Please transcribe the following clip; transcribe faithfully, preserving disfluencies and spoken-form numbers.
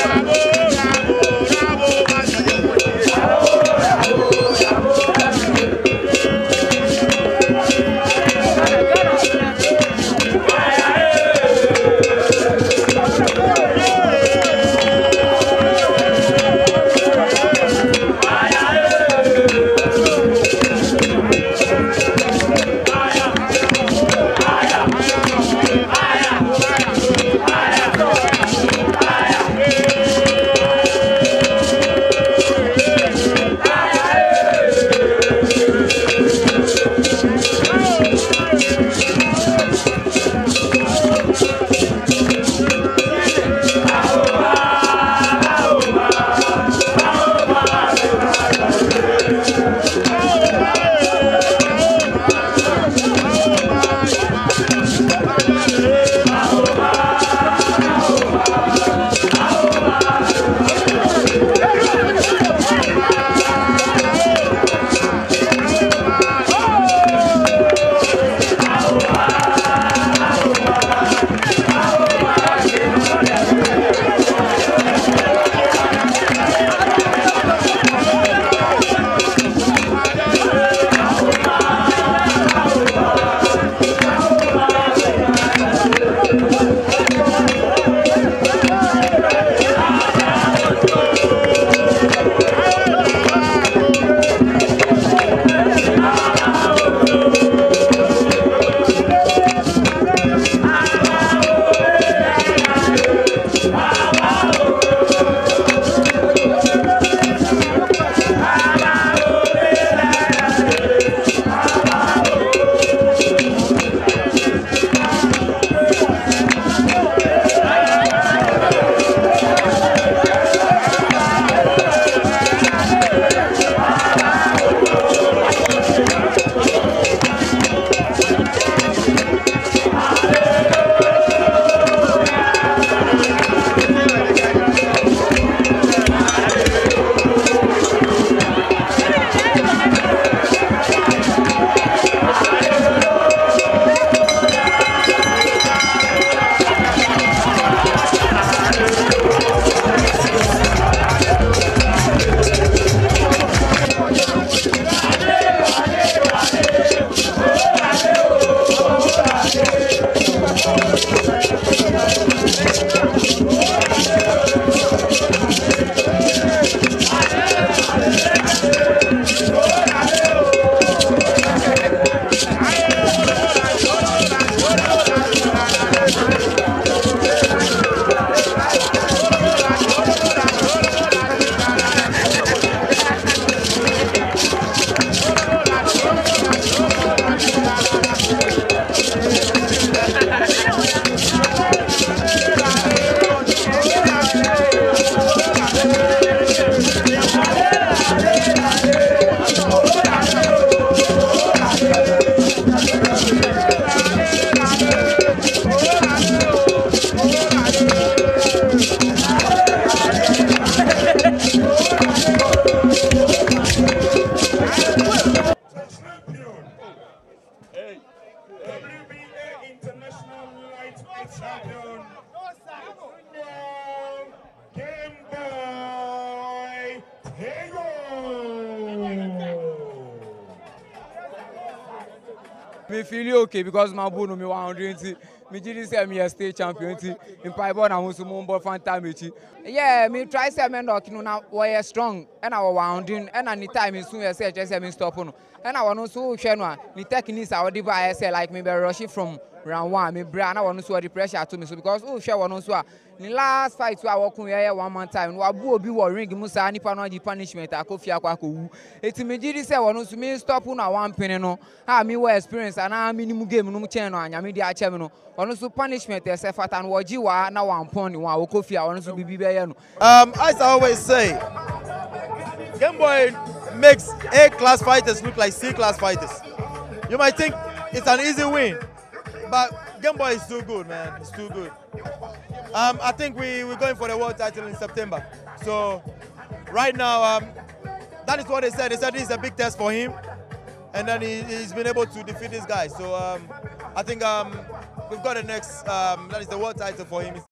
Me feel okay because my bono me one hundred. Me did say me a state champion. In Piebon I was some more fun time. Yeah, me try say me knock no now we strong and I was wounding and any time soon I say just me stop on. And I want to show you no. The techniques I would devise say like me be rushing from round one. Me brand I want to show the pressure to me so because oh share one so. The last fight we walk here one man time. We abu obi war ring musa nipa no di punishment akofi akwa akowu. Eti me gidi say one so me stop na one pin no. Ah me we experience and ah minimum game no chen no anya me di ache me no. One so punishment e say fata no oji wa na one pon wa akofi a one so bibi be ye no. Um as I always say, Game Boy makes A class fighters look like C class fighters. You might think it's an easy win, but Game Boy is too good, man. It's too good. Um, I think we, we're going for the world title in September. So right now, um, that is what they said. They said this is a big test for him. And then he, he's been able to defeat this guy. So um, I think um, we've got the next, um, that is the world title for him.